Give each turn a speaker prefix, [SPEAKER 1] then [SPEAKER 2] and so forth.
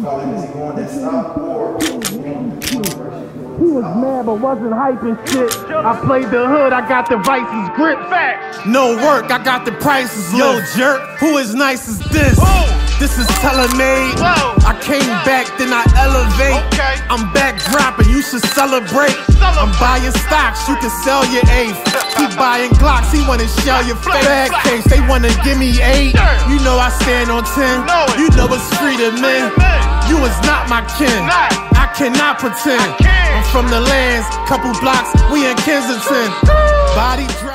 [SPEAKER 1] He was mad but wasn't hyping shit. I played the hood, I got the vices grip.
[SPEAKER 2] No work, I got the prices. Yo, jerk, who as nice as this? This is tailor-made. I came back, then I elevate. I'm back dropping, you should celebrate. I'm buying stocks, you can sell your eighth. Keep buying Glocks, he wanna shell your face. Bad case, they wanna give me 8. You know I stand on 10. You know it's free to men. You is not my kin. I cannot pretend. I'm from the lands, couple blocks, we in Kensington. Body drop.